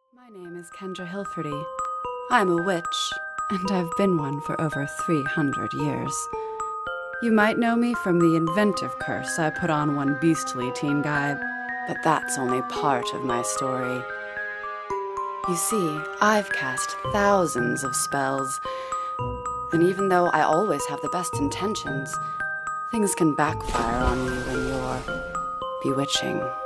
My name is Kendra Hilferty. I'm a witch, and I've been one for over 300 years. You might know me from the inventive curse I put on one beastly teen guy, but that's only part of my story. You see, I've cast thousands of spells, and even though I always have the best intentions, things can backfire on you when you're bewitching.